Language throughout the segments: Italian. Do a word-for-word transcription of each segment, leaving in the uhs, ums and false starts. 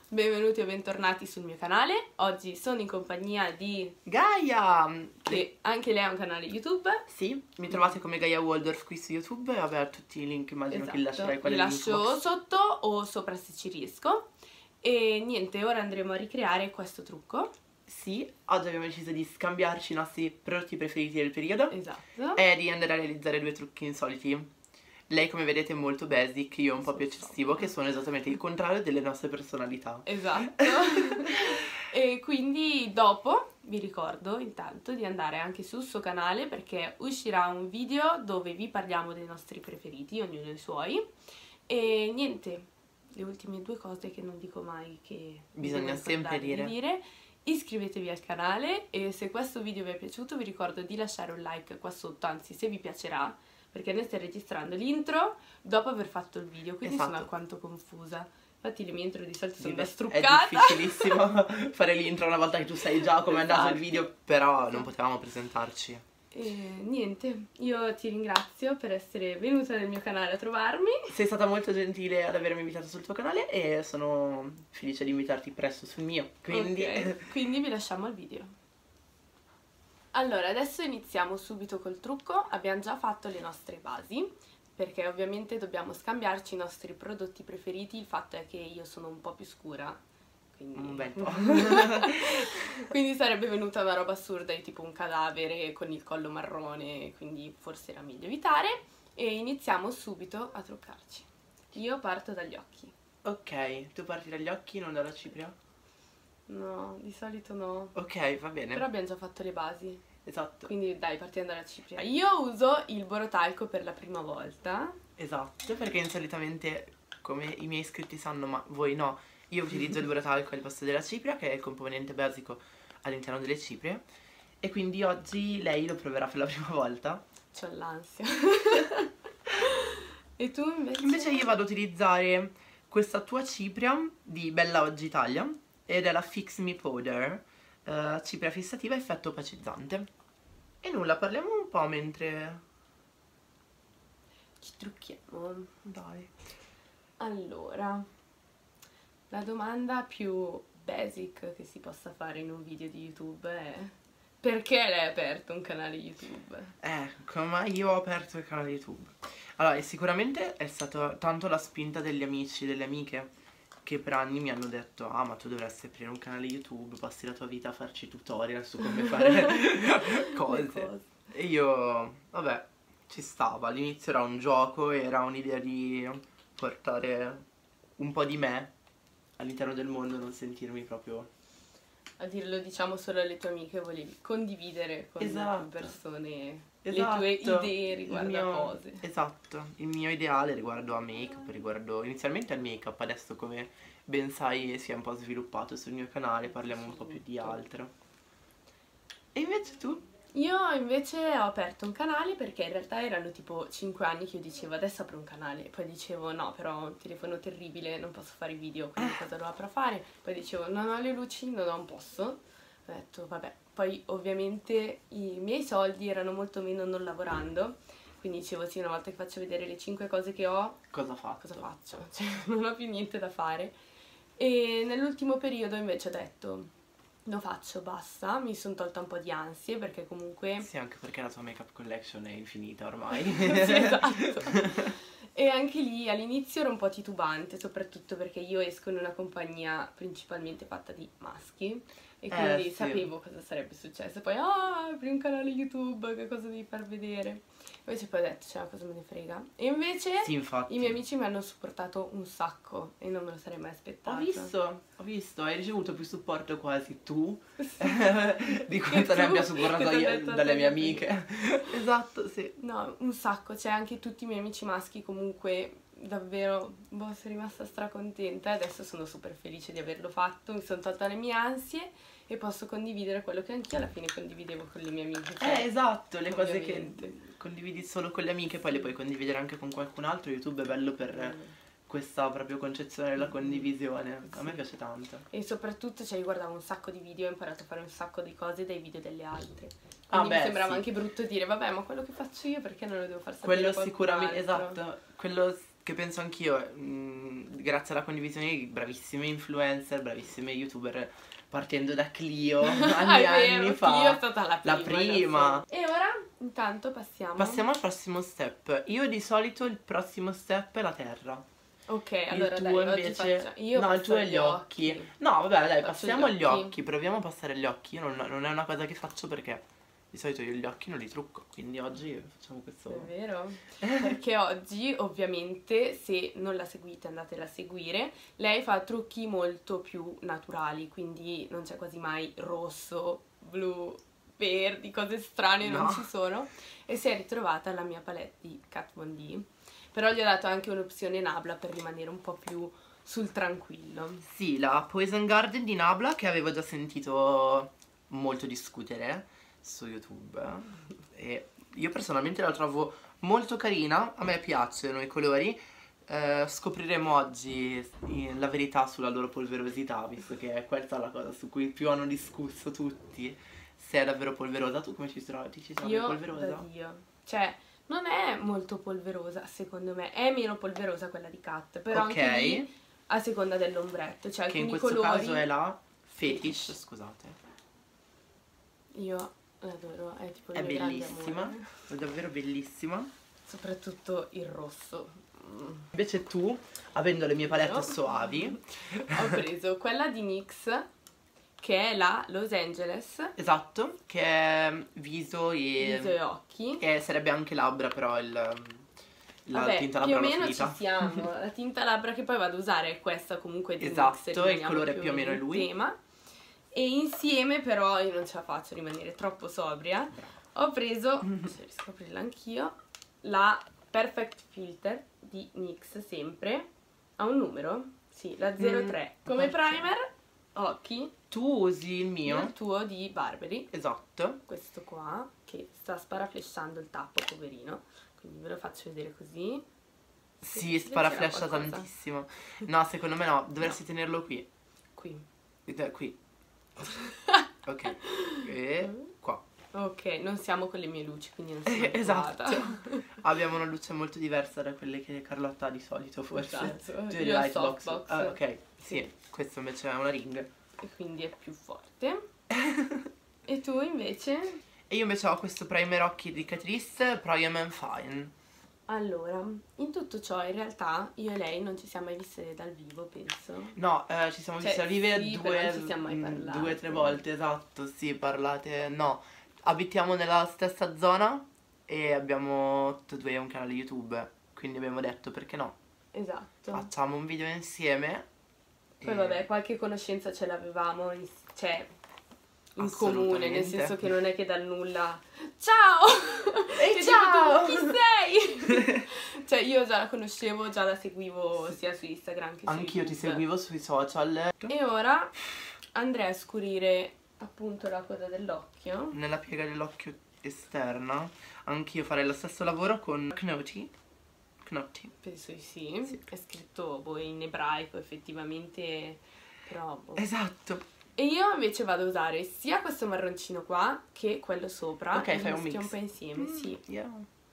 benvenuti o bentornati sul mio canale. Oggi sono in compagnia di Gaia, che anche lei ha un canale YouTube. Sì, mi trovate come Gaia Waldorf qui su YouTube. E vabbè, tutti i link immagino Esatto. che li lascerai qua li nell'info lascio box. sotto o sopra se ci riesco. E niente, ora andremo a ricreare questo trucco. Sì, oggi abbiamo deciso di scambiarci i nostri prodotti preferiti del periodo. Esatto. E di andare a realizzare due trucchi insoliti. Lei, come vedete, è molto basic, io un po' più eccessivo, che sono esattamente il contrario delle nostre personalità. Esatto. E quindi dopo vi ricordo intanto di andare anche sul suo canale, perché uscirà un video dove vi parliamo dei nostri preferiti, ognuno i suoi. E niente, le ultime due cose che non dico mai, che Bisogna sempre dire. Di dire. Iscrivetevi al canale e se questo video vi è piaciuto vi ricordo di lasciare un like qua sotto, anzi se vi piacerà, perché noi stiamo registrando l'intro dopo aver fatto il video, quindi Esatto. sono alquanto confusa. Infatti le mie intro di solito sono da È struccata. difficilissimo fare l'intro una volta che tu sai già come è andato il Esatto. video, però non potevamo presentarci. E niente, io ti ringrazio per essere venuta nel mio canale a trovarmi. Sei stata molto gentile ad avermi invitato sul tuo canale e sono felice di invitarti presto sul mio, quindi... Ok, quindi vi lasciamo al video. Allora, adesso iniziamo subito col trucco. Abbiamo già fatto le nostre basi, perché ovviamente dobbiamo scambiarci i nostri prodotti preferiti. Il fatto è che io sono un po' più scura, quindi... un bel po'. quindi sarebbe venuta una roba assurda di tipo un cadavere con il collo marrone, quindi forse era meglio evitare. E iniziamo subito a truccarci. Io parto dagli occhi. Ok, tu parti dagli occhi, non dalla cipria? No, di solito no. Ok, va bene. Però abbiamo già fatto le basi. Esatto. Quindi dai, partiamo dalla cipria. Io uso il borotalco per la prima volta. Esatto, perché insolitamente, come i miei iscritti sanno, ma voi no, io utilizzo il borotalco al posto della cipria, che è il componente basico all'interno delle ciprie. E quindi oggi lei lo proverà per la prima volta. C'ho l'ansia. E tu invece? Invece io vado ad utilizzare questa tua cipria di Bella Oggi Italia ed è la Fix Me Powder, uh, cipria fissativa effetto opacizzante. E nulla, parliamo un po' mentre... ci trucchiamo. Dai. Allora, la domanda più basic che si possa fare in un video di YouTube è: perché lei ha aperto un canale YouTube? Eh, come io ho aperto il canale YouTube? Allora, sicuramente è stata tanto la spinta degli amici e delle amiche che per anni mi hanno detto: ah, ma tu dovresti aprire un canale YouTube, passi la tua vita a farci tutorial su come fare cose. cose. E io, vabbè, ci stava. All'inizio era un gioco, era un'idea di portare un po' di me all'interno del mondo, non sentirmi proprio... A dirlo diciamo solo alle tue amiche, volevi condividere con Esatto. più persone Esatto. le tue idee riguardo Il mio- a cose. Esatto, il mio ideale riguardo a make-up, riguardo inizialmente al make-up, adesso come ben sai si è un po' sviluppato sul mio canale, parliamo un po' più di altro. E invece tu? Io invece ho aperto un canale perché in realtà erano tipo cinque anni che io dicevo adesso apro un canale, poi dicevo no, però ho un telefono terribile, non posso fare i video, quindi cosa lo apro a fare? Poi dicevo non ho le luci, non, non posso. Ho detto vabbè, poi ovviamente i miei soldi erano molto meno non lavorando, quindi dicevo sì, una volta che faccio vedere le cinque cose che ho, Cosa fatto? cosa faccio? Cioè non ho più niente da fare. E nell'ultimo periodo invece ho detto lo faccio, basta, mi sono tolta un po' di ansie perché comunque... Sì, anche perché la tua make-up collection è infinita ormai. Sì, esatto. E anche lì all'inizio ero un po' titubante, soprattutto perché io esco in una compagnia principalmente fatta di maschi e quindi sì. sapevo cosa sarebbe successo. Poi, ah, apri un canale YouTube, che cosa devi far vedere? Invece poi ho detto, cioè, cosa me ne frega. E invece Sì, infatti. i miei amici mi hanno supportato un sacco e non me lo sarei mai aspettato. Ho visto, ho visto, hai ricevuto più supporto quasi tu Sì. di quanto Che ne tu, abbia supportato che t'ho io detto dalle mie a te. amiche. Esatto, sì. No, un sacco, cioè anche tutti i miei amici maschi comunque davvero, boh, sono rimasta stracontenta e adesso sono super felice di averlo fatto, mi sono tolta le mie ansie e posso condividere quello che anch'io alla fine condividevo con le mie amiche. Cioè, Eh, esatto, le cose ovviamente. che condividi solo con le amiche poi le puoi condividere anche con qualcun altro. YouTube è bello per Mm. questa proprio concezione della condivisione. A me piace tanto. E soprattutto, cioè, io guardavo un sacco di video e ho imparato a fare un sacco di cose dai video delle altre. Ah, Quindi beh, mi sembrava sì. anche brutto dire, vabbè, ma quello che faccio io perché non lo devo far sapere Quello a qualcun sicuramente, altro? esatto, quello che penso anch'io, mh, grazie alla condivisione di bravissime influencer, bravissime youtuber, partendo da Clio Ah, anni è anni vero, fa. Clio è stata la prima. La prima. E ora, intanto, passiamo. Passiamo al prossimo step. Io di solito il prossimo step è la terra. Ok, Il allora tuo dai, oggi invece... faccio... Io no, il tuo passo è gli occhi. No, vabbè, dai, Faccio passiamo gli agli occhi. occhi. Proviamo a passare agli occhi. Io non, non è una cosa che faccio perché di solito io gli occhi non li trucco. Quindi oggi facciamo questo... È vero? Perché oggi, ovviamente, se non la seguite andatela a seguire, lei fa trucchi molto più naturali, quindi non c'è quasi mai rosso, blu, verdi, cose strane No. non ci sono. E si è ritrovata la mia palette di Kat Von D. Però gli ho dato anche un'opzione Nabla per rimanere un po' più sul tranquillo. Sì, la Poison Garden di Nabla che avevo già sentito molto discutere su YouTube. E io personalmente la trovo molto carina, a me piacciono i colori. Eh, scopriremo oggi la verità sulla loro polverosità, visto che è questa la cosa su cui più hanno discusso tutti, se è davvero polverosa. Tu come ci trovi? Ti ci trovi Io polverosa? da Dio. Cioè, non è molto polverosa, secondo me. È meno polverosa quella di Kat, però Ok. anche lì a seconda dell'ombretto. Cioè, Che in alcuni questo colori... caso è la Fetish, scusate. Io l'adoro, è tipo il È mio grande bellissima, amore. è davvero bellissima. Soprattutto il rosso. Mm. Invece tu, avendo le mie palette No. soavi, Ho preso quella di NYX, che è la Los Angeles, esatto, che è viso e... viso e occhi. e sarebbe anche labbra, però il... la Vabbè, tinta più labbra o l'ho meno finita. ci siamo. La tinta labbra che poi vado a usare è questa comunque di Esatto, NYX, il rimaniamo colore più o meno è in lui. tema. E insieme però io non ce la faccio a rimanere troppo sobria. Ho preso, se riesco a aprirla anch'io, la Perfect Filter di NYX sempre. Ha un numero? Sì, la zero tre. Mm, Come perché? primer, occhi. Tu usi il Io mio? il tuo di Burberry. Esatto. Questo qua, che sta sparaflesciando il tappo, poverino. Quindi ve lo faccio vedere così. Sì, Si sparaflascia leggeva qualcosa? tantissimo. No, secondo me no, dovresti tenerlo qui. Qui. Eh, Qui. Ok. E qua. Ok, non siamo con le mie luci, quindi non sono Esatto. abituata. Abbiamo una luce molto diversa da quelle che Carlotta ha di solito, forse. Esatto. Tu hai il Io ho lightbox. softbox. Ah, ok. Sì, Sì. questo invece è una ring. E quindi è più forte. E tu invece? E io invece ho questo primer occhi di Catrice Priam and Fine. Allora, in tutto ciò in realtà io e lei non ci siamo mai viste dal vivo, penso. No, eh, ci siamo Cioè, visti a vive sì, però due, non ci siamo mai mm, parlate. due, tre volte, esatto, sì, parlate, no. Abitiamo nella stessa zona e abbiamo tutti e due un canale YouTube, quindi abbiamo detto perché no, Esatto. facciamo un video insieme. Poi e- vabbè, qualche conoscenza ce l'avevamo, in- cioè, in comune, nel Assolutamente. senso che non è che dal nulla... Ciao! Ehi, Che ciao! tipo, tu, chi sei? Cioè, io già la conoscevo, già la seguivo sia su Instagram che su Anch'io ti YouTube. seguivo sui social. E ora andrei a scurire appunto la coda dell'occhio. Nella piega dell'occhio esterna, anch'io farei lo stesso lavoro con Knoti. Knoti. Penso di sì. Sì. È scritto boh, in ebraico effettivamente, però boh. Esatto. E io invece vado a usare sia questo marroncino qua che quello sopra. Ok, e fai li un mischio mix. un po' insieme, Mm, sì. yeah.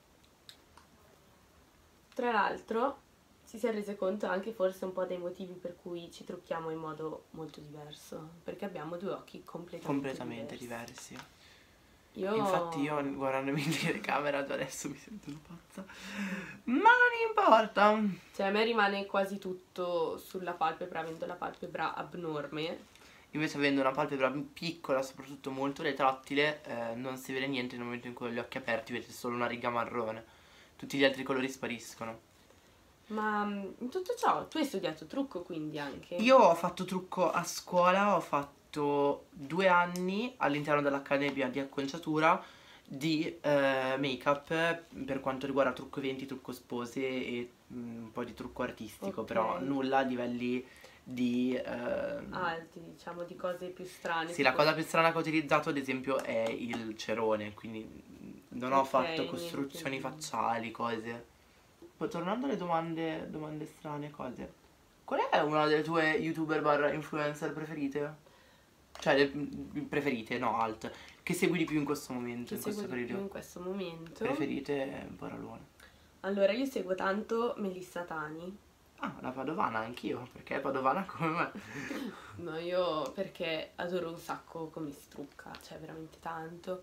Tra l'altro si si è rese conto anche forse un po' dei motivi per cui ci trucchiamo in modo molto diverso, perché abbiamo due occhi completamente, Completamente diversi. diversi. Io... Infatti io guardandomi in telecamera già adesso mi sento una pazza. Ma non importa. Cioè a me rimane quasi tutto sulla palpebra, avendo la palpebra abnorme. Invece avendo una palpebra piccola, soprattutto molto retrattile, eh, non si vede niente nel momento in cui ho gli occhi aperti, vedete solo una riga marrone. Tutti gli altri colori spariscono. Ma mm, in tutto ciò tu hai studiato trucco quindi anche? Io ho fatto trucco a scuola, ho fatto due anni all'interno dell'accademia di acconciatura di eh, make-up per quanto riguarda trucco eventi, trucco spose e mm, un po' di trucco artistico, Ok. però nulla a livelli di... ehm, Alti, diciamo, di cose più strane. Sì, la tipo- cosa più strana che ho utilizzato ad esempio è il cerone, quindi non ho Ok, fatto costruzioni niente. facciali, cose. Poi tornando alle domande, domande strane, cose. Qual è una delle tue youtuber barra influencer preferite? Cioè, le- m, preferite, no, alt. Che segui di più in questo momento, che in questo seguo di più periodo? in questo momento. Preferite è un parolone. Allora, io seguo tanto Melissa Tani. Ah, la padovana anch'io, perché è padovana come me. No, io perché adoro un sacco come si trucca, cioè veramente tanto.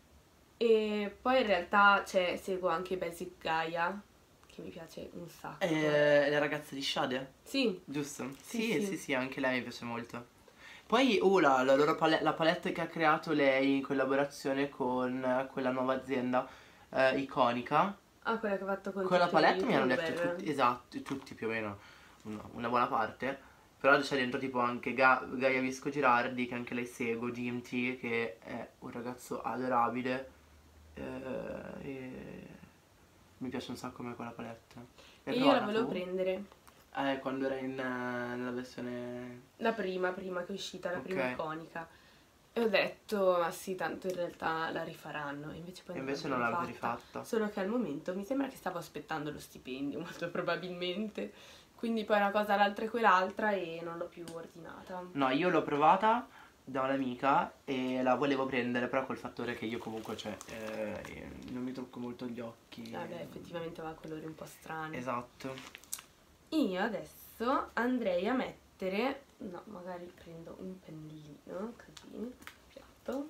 E poi in realtà, cioè, seguo anche Basic Gaia, che mi piace un sacco. Eh, la ragazza di Shade, Sì, giusto? Sì, Sì, sì. sì, sì, anche lei mi piace molto. Poi, oh, la, la loro pale- la palette che ha creato lei in collaborazione con eh, quella nuova azienda eh, iconica. ah, quella che ha fatto con Con la tutti gli palette mi hanno detto youtuber. tutti, esatto, tutti più o meno, una, una buona parte. Però c'è dentro tipo anche Ga- Gaia Visco Girardi, che anche lei seguo, G M T, che è un ragazzo adorabile. eh, e mi piace un sacco come quella palette. L'hai E io la provata volevo tu? prendere. Eh, quando era in, eh, nella versione... La prima, prima che è uscita, la prima Ok. iconica. E ho detto, ma sì, tanto in realtà la rifaranno. E invece poi E non invece l'hanno non l'hanno rifatta. rifatta. Solo che al momento mi sembra che stavo aspettando lo stipendio, molto probabilmente. Quindi poi una cosa l'altra e quell'altra e non l'ho più ordinata. No, io l'ho provata da un'amica e la volevo prendere, però col fattore che io comunque, cioè, eh, non mi trucco molto gli occhi. Vabbè, effettivamente aveva colori un po' strani. Esatto. Io adesso andrei a mettere, no, magari prendo un pennellino, così, piatto.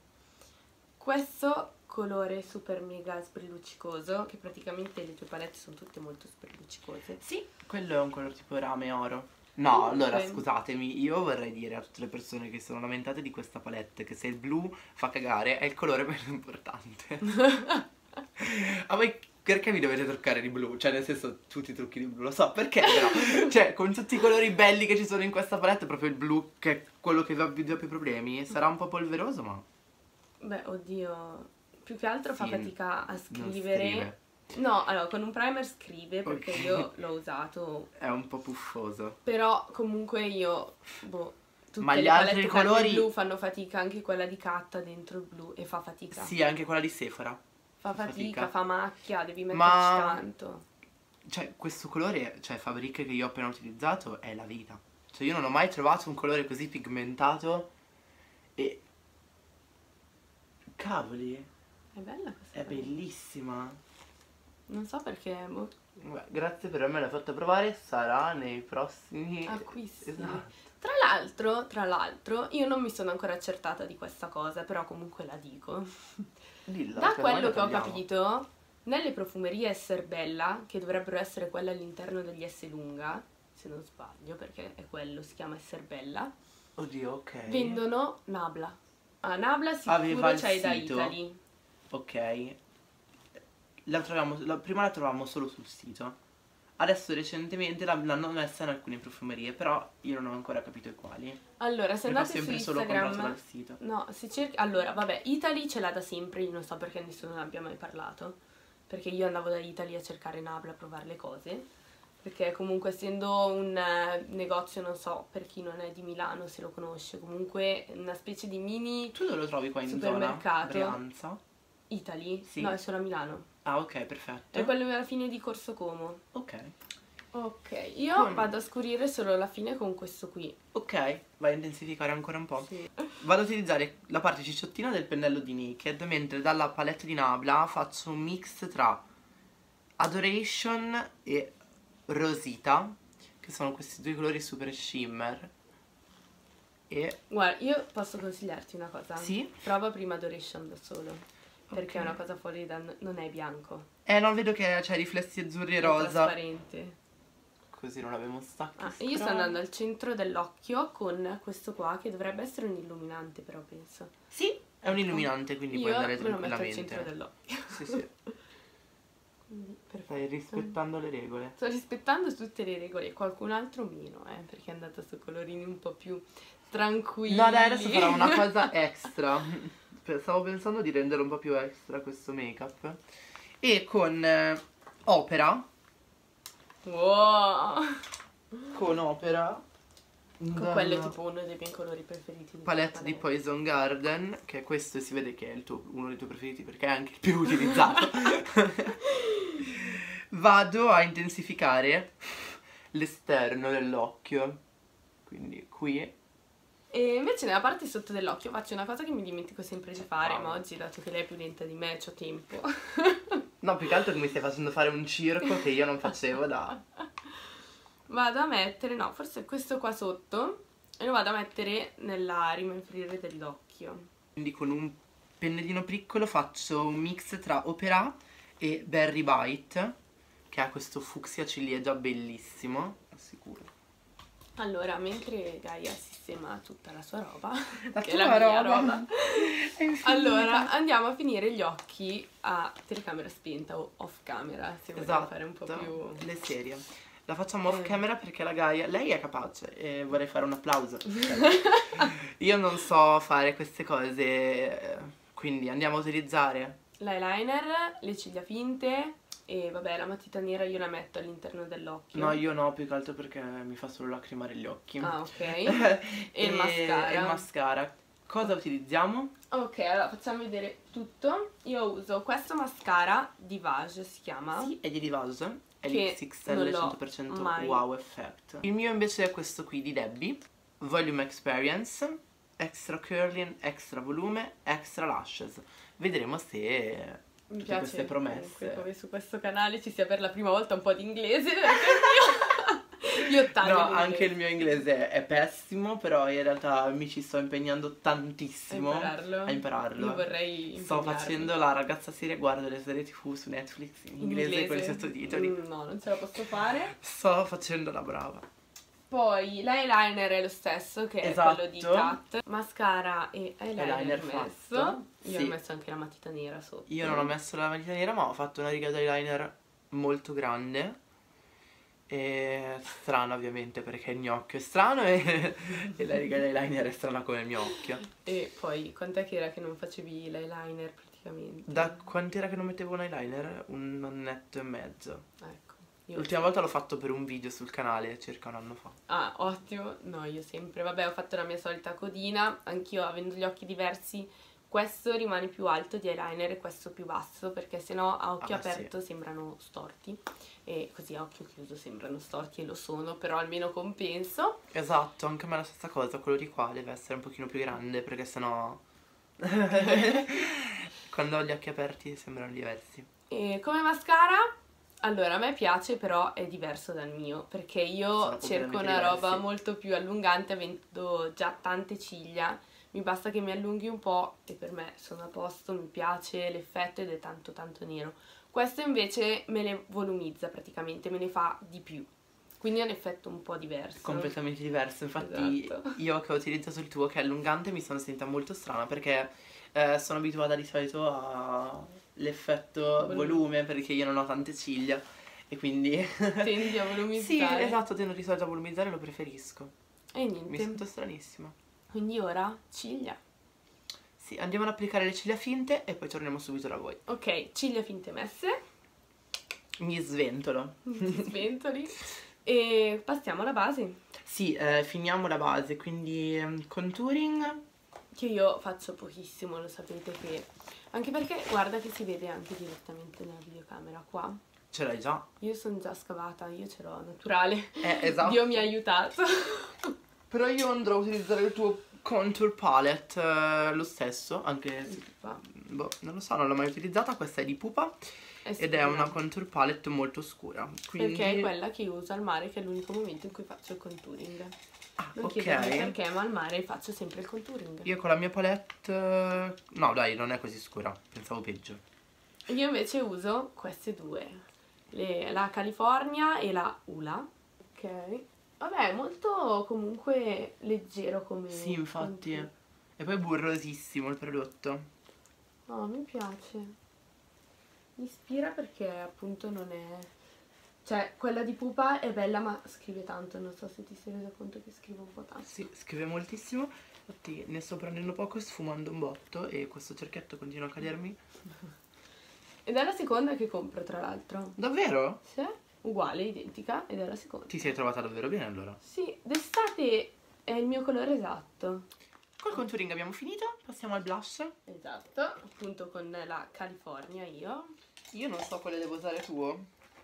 Questo colore super mega sbrilluccicoso, che praticamente le tue palette sono tutte molto sbrilluccicose. Sì, quello è un colore tipo rame oro. No, allora Comunque- scusatemi, io vorrei dire a tutte le persone che sono lamentate di questa palette che se il blu fa cagare è il colore meno importante. A voi perché vi dovete truccare di blu? Cioè nel senso tutti i trucchi di blu, lo so, perché però? Cioè con tutti i colori belli che ci sono in questa palette proprio il blu che è quello che vi dà più problemi sarà un po' polveroso ma Beh, oddio, più che altro fa Sì, fatica a non scrivere. scrive. No, allora, con un primer scrive perché Ok. io l'ho usato, È un po' puffoso. però comunque io, boh, tutte Ma gli le altri palette tranne colori- il blu fanno fatica, anche quella di Catta dentro il blu e fa fatica. Sì, anche quella di Sephora. Fa fa fatica, fatica. fa macchia, devi metterci Ma- tanto. Cioè, questo colore, cioè Fabric che io ho appena utilizzato è la vita. Cioè, io non ho mai trovato un colore così pigmentato e... Cavoli, È bella questa è cosa. bellissima. Non so perché, boh, Beh, grazie per avermela fatta provare, sarà nei prossimi... acquisti. Esatto. Tra l'altro, tra l'altro, io non mi sono ancora accertata di questa cosa, però comunque la dico. Dilla, Da che quello ormai la che ho tagliamo. capito, nelle profumerie Esser Bella, che dovrebbero essere quelle all'interno degli S lunga, se non sbaglio, perché è quello, si chiama Esser Bella, Oddio, ok. vendono Nabla. Ah, Nabla Aveva sicuro il c'hai da sito. Italy. Ok. La troviamo, la- prima la trovavamo solo sul sito. Adesso recentemente la- l'hanno messa in alcune profumerie, però io non ho ancora capito quali. Allora, se Perché ho andate su sempre solo comprato Instagram, dal sito. no, se cerchi, allora, vabbè, Italy ce l'ha da sempre, io non so perché nessuno ne abbia mai parlato, perché io andavo da Italy a cercare Nabla, a provare le cose, perché comunque essendo un eh, negozio, non so, per chi non è di Milano se lo conosce, comunque una specie di mini Tu dove lo trovi qua in zona? supermercato. Brianza? Italy? Sì. No, è solo a Milano. Ah, ok, perfetto. È quello alla fine di Corso Como. Ok. Ok, io Con- vado a scurire solo la fine con questo qui. Ok, vai a intensificare ancora un po'. Sì. Vado a utilizzare la parte cicciottina del pennello di Naked, mentre dalla palette di Nabla faccio un mix tra Adoration e Rosita, che sono questi due colori super shimmer. E Guarda, io posso consigliarti una cosa. Sì? Prova prima Adoration da solo. Perché Ok. è una cosa fuori da... non è bianco. Eh, non vedo che c'è riflessi azzurri e È rosa. trasparente. Così non abbiamo stacchi. Ah, io sto andando al centro dell'occhio con questo qua, che dovrebbe essere un illuminante, però penso. Sì, è un illuminante, quindi puoi Io andare me lo metto al centro tranquillamente. dell'occhio. Sì, sì. Quindi, perfetto. Stai rispettando le regole. Sto rispettando tutte le regole, qualcun altro meno, eh, perché è andato su colorini un po' più tranquilli. No, dai, adesso farò una cosa extra. Stavo pensando di rendere un po' più extra questo make-up. E con eh, Opera, Wow! con Opera, Con dalla quello è tipo uno dei miei colori preferiti. di palette di palette. Poison Garden, che questo si vede che è il tuo- uno dei tuoi preferiti perché è anche il più utilizzato. Vado a intensificare l'esterno dell'occhio. Quindi qui. E invece nella parte sotto dell'occhio faccio una cosa che mi dimentico sempre di fare, Wow. ma oggi, dato che lei è più lenta di me, c'ho tempo. No, più che altro che mi stai facendo fare un circo che io non facevo da... vado a mettere, no, forse questo qua sotto, e lo vado a mettere nell'arima inferiore dell'occhio. Quindi con un pennellino piccolo faccio un mix tra Opera e Berry Bite, che ha questo fucsia ciliegia bellissimo, assicuro. Allora, mentre Gaia sistema tutta la sua roba, La che tua è la mia roba, roba, è infinita. allora andiamo a finire gli occhi a telecamera spenta o off camera, se vogliamo Esatto, fare un po' più... le serie. La facciamo off Eh. camera perché la Gaia, lei è capace e vorrei fare un applauso. Io non so fare queste cose, quindi andiamo a utilizzare L'eyeliner, le ciglia finte e vabbè la matita nera io la metto all'interno dell'occhio. No, io no, più che altro perché mi fa solo lacrimare gli occhi. Ah, ok. e, e il mascara. E il mascara. Cosa utilizziamo? Ok, allora facciamo vedere tutto. Io uso questo mascara Divage, si chiama. Sì, è di Divage, è Che l'X X non L l'ho cento per cento mai- Wow Effect. Il mio invece è questo qui di Debbie, Volume Experience, Extra Curling, Extra Volume, Extra Lashes. Vedremo se Mi tutte piace queste promesse. comunque come su questo canale ci sia per la prima volta un po' di inglese perché io, io taglio No, l'inglese. anche il mio inglese è pessimo, però in realtà mi ci sto impegnando tantissimo A impararlo. a impararlo. Io vorrei Sto impegnarmi. facendo la ragazza seria, guardo le serie tv su Netflix in inglese, con i sottotitoli. Mm, no, non ce la posso fare. Sto facendo la brava. Poi l'eyeliner è lo stesso, che Esatto. è quello di Kat. Mascara e eyeliner, Eyeliner messo. fatto. Io Sì. ho messo anche la matita nera sotto. Io non ho messo la matita nera, ma ho fatto una riga di eyeliner molto grande. E strana ovviamente perché il mio occhio è strano e, e la riga di eyeliner è strana come il mio occhio. E poi quant'è che era che non facevi l'eyeliner praticamente? Da quant'era che non mettevo un eyeliner? Un annetto e mezzo. Ecco. Io L'ultima volta l'ho fatto per un video sul canale circa un anno fa. Ah, ottimo. No, io sempre. Vabbè, ho fatto la mia solita codina. Anch'io, avendo gli occhi diversi, questo rimane più alto di eyeliner e questo più basso, perché sennò a occhio Ah, beh, aperto sì. sembrano storti. E così a occhio chiuso sembrano storti e lo sono, però almeno compenso. Esatto, anche a me la stessa cosa, quello di qua deve essere un pochino più grande perché sennò quando ho gli occhi aperti sembrano diversi. E come mascara, allora a me piace, però è diverso dal mio, perché io Sono cerco completamente una roba diversi. molto più allungante, avendo già tante ciglia. Mi basta che mi allunghi un po' e per me sono a posto, mi piace l'effetto ed è tanto tanto nero. Questo invece me le volumizza praticamente, me ne fa di più. Quindi è un effetto un po' diverso. Completamente diverso, infatti Esatto. io che ho utilizzato il tuo che è allungante mi sono sentita molto strana perché eh, sono abituata di solito all'effetto Volume. volume perché io non ho tante ciglia e quindi Tendi a sì, volumizzare. esatto, tendo di solito a volumizzare, lo preferisco. E Mi niente. sento stranissima. Quindi ora ciglia. Sì, andiamo ad applicare le ciglia finte e poi torniamo subito da voi. Ok, ciglia finte messe. Mi sventolo. Ti sventoli. E passiamo alla base. Sì, eh, finiamo la base, quindi ehm, contouring. Che io faccio pochissimo, lo sapete che... Anche perché guarda che si vede anche direttamente nella videocamera qua. Ce l'hai già? Io sono già scavata, io ce l'ho naturale. Eh, esatto. Dio mi ha aiutato. Però io andrò a utilizzare il tuo contour palette, eh, lo stesso, anche se, boh, non lo so, non l'ho mai utilizzata, questa è di Pupa È ed è una contour palette molto scura, quindi... Perché è quella che io uso al mare, che è l'unico momento in cui faccio il contouring. Ah, Non ok. chiedermi perché, ma al mare faccio sempre il contouring. Io con la mia palette... eh, no dai, non è così scura, pensavo peggio. Io invece uso queste due, le- la California e la Ula. Ok. Vabbè, è molto comunque leggero come... Sì, infatti. contour. E poi burrosissimo il prodotto. No, mi piace. Mi ispira perché appunto non è... Cioè, quella di Pupa è bella ma scrive tanto, non so se ti sei resa conto che scrive un po' tanto. Sì, scrive moltissimo. Infatti ne sto prendendo poco e sfumando un botto e questo cerchietto continua a cadermi. Ed è la seconda che compro, tra l'altro. Davvero? Sì, uguale, identica, ed è la seconda. Ti sei trovata davvero bene allora? Sì, d'estate è il mio colore esatto. Col contouring abbiamo finito, passiamo al blush. Esatto, appunto con la California io. Io non so quale devo usare tuo.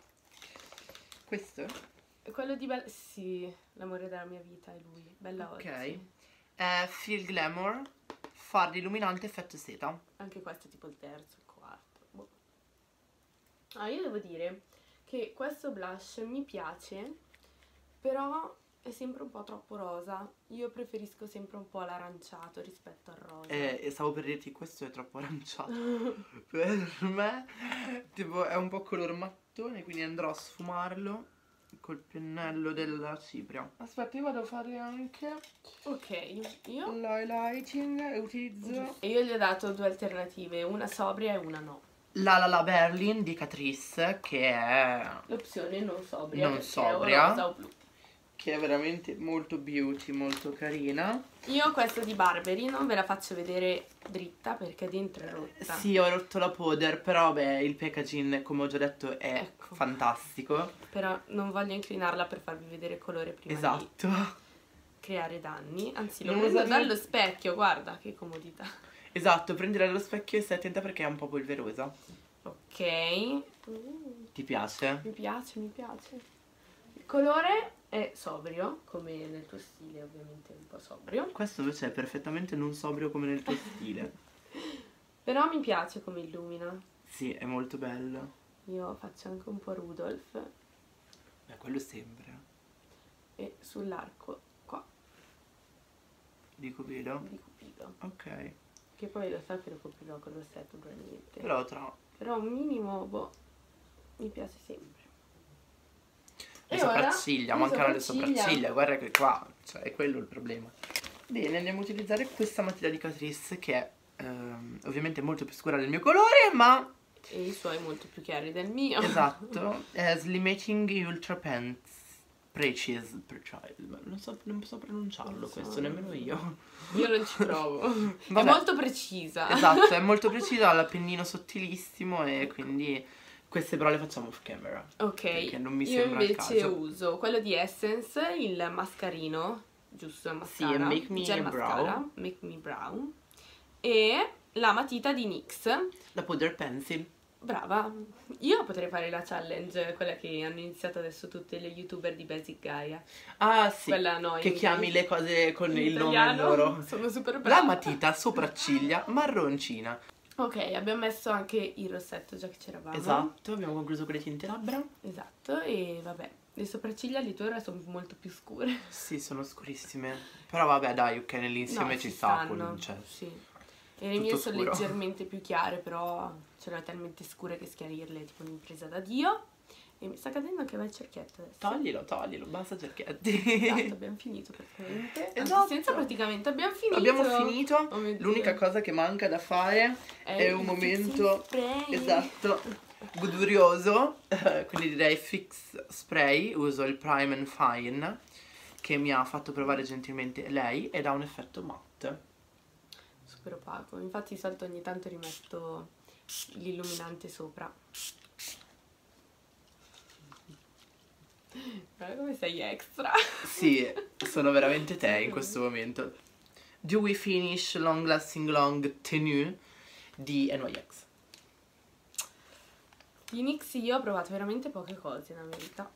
Questo? E quello di Bella... Sì, l'amore della mia vita è lui. Bella Ok. oggi. È Feel Glamour, Fardi Illuminante Effetto Seta. Anche questo è tipo il terzo, il quarto. Boh. Ah, io devo dire che questo blush mi piace però è sempre un po' troppo rosa. Io preferisco sempre un po' l'aranciato rispetto al rosa. Eh, e stavo per dirti, questo è troppo aranciato. Per me, tipo, è un po' color mattone, quindi andrò a sfumarlo col pennello della cipria. Aspetta, io vado a fare anche Ok, io? l'highlighting e utilizzo E io gli ho dato due alternative, una sobria e una no. la La La Berlin di Catrice, che è L'opzione non sobria, non perché sobria, è o rosa o blu. che è veramente molto beauty, molto carina. Io questa di Burberry non ve la faccio vedere dritta perché dentro è rotta. Sì, ho rotto la powder, però beh, il packaging, come ho già detto, è Ecco. fantastico. Però non voglio inclinarla per farvi vedere il colore prima Esatto. di creare danni. Anzi, lo Non prendo usarmi- dallo specchio, guarda che comodità. Esatto, prendila dallo specchio e stai attenta perché è un po' polverosa. Ok. Uh, Ti piace? mi piace, mi piace. Il colore è sobrio, come nel tuo stile, ovviamente un po' sobrio. Questo invece è perfettamente non sobrio come nel tuo stile. Però mi piace come illumina. Sì, è molto bello. Io faccio anche un po' Rudolph Beh, quello sembra. e sull'arco qua Di Cupido? di Cupido. Ok. Che poi lo so che lo coprirò con il rossetto probabilmente. Però tra Però un minimo, boh, mi piace sempre. le E ora? sopracciglia, Le mancano le sopracciglia. sopracciglia, guarda che qua, cioè è quello il problema. Bene, andiamo a utilizzare questa matita di Catrice che è ehm, ovviamente molto più scura del mio colore, ma E i suoi molto più chiari del mio. esatto, è Slimating Ultra Pants Precise, Precise, non so, non so pronunciarlo Non so. questo, nemmeno io. Io non ci provo. È Vabbè. molto precisa. Esatto, è molto precisa, ha l'appennino sottilissimo e quindi queste però le facciamo off camera. Ok, Perché non mi io sembra il invece caso. uso quello di Essence, il mascarino, giusto, il Sì, mascara, Make Me gel Brow. mascara, Make Me Brow, e la matita di NYX. La powder pencil. Brava, io potrei fare la challenge, quella che hanno iniziato adesso tutte le youtuber di Basic Gaia. Ah sì, Quella no, che in chiami inglese. le cose con In il nome italiano loro. sono super La brava. matita sopracciglia marroncina. Ok, abbiamo messo anche il rossetto già che c'eravamo. Esatto, abbiamo concluso con le tinte labbra. Esatto, e vabbè, le sopracciglia di tua ora sono molto più scure. Sì, sono scurissime. Però vabbè dai, ok, nell'insieme No, ci ci sta. stanno, con- cioè, sì. E le tutto mie sono scuro. leggermente più chiare, però c'erano talmente scure che schiarirle è tipo un'impresa da Dio. E mi sta cadendo anche il cerchietto adesso. Toglilo, toglilo, basta cerchetti. Esatto, abbiamo finito praticamente. Anzi, Esatto. senza praticamente, abbiamo finito. Abbiamo finito. Oh mio Dio. L'unica cosa che manca da fare è, un il momento fixing spray. esatto godurioso. Eh, quindi direi fix spray. Uso il Prime and Fine che mi ha fatto provare gentilmente lei ed ha un effetto matte. Super opaco. Infatti di solito ogni tanto rimetto l'illuminante sopra. Guarda come sei extra. Sì, sono veramente te in questo momento. Dewy Finish Long Lasting Long Tenue di N Y X. Di NYX io ho provato veramente poche cose nella vita.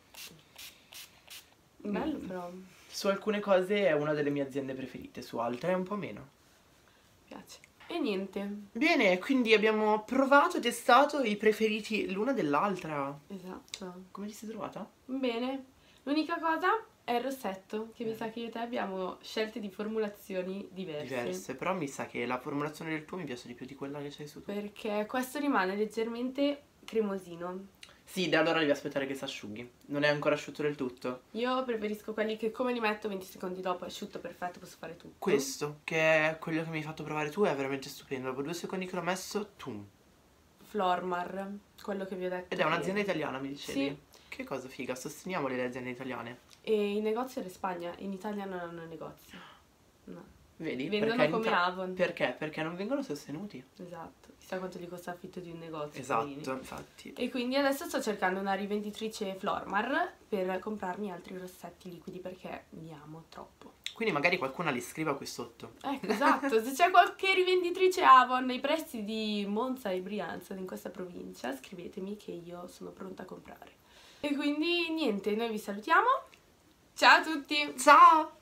Bello Mm. però, mi Su alcune cose è una delle mie aziende preferite, su altre è un po' meno. piace. E niente, Bene, quindi abbiamo provato e testato i preferiti l'una dell'altra. esatto. Come ti sei trovata? Bene, l'unica cosa è il rossetto, che mi sa che io e te abbiamo scelte di formulazioni diverse. Diverse, però mi sa che la formulazione del tuo mi piace di più di quella che c'hai su tu. Perché questo rimane leggermente cremosino. Sì, da allora devi aspettare che si asciughi. Non è ancora asciutto del tutto. Io preferisco quelli che come li metto venti secondi dopo è asciutto, perfetto, posso fare tutto. Questo, che è quello che mi hai fatto provare tu, è veramente stupendo. Dopo due secondi che l'ho messo, tu. Flormar, quello che vi ho detto. Ed è che- un'azienda italiana, mi dicevi? Sì. Che cosa figa, sosteniamo le aziende italiane. E i negozi in Spagna, in Italia non hanno negozi. No. Vedi? Vendono Perché in come Ita- Avon. Perché? Perché non vengono sostenuti. Esatto. Chissà quanto gli costa l'affitto di un negozio. Esatto, poverini. infatti. E quindi adesso sto cercando una rivenditrice Flormar per comprarmi altri rossetti liquidi perché li amo troppo. Quindi magari qualcuno li scriva qui sotto. Ecco, esatto. Se c'è qualche rivenditrice Avon nei pressi di Monza e Brianza, in questa provincia, scrivetemi che io sono pronta a comprare. E quindi niente, noi vi salutiamo. Ciao a tutti! Ciao!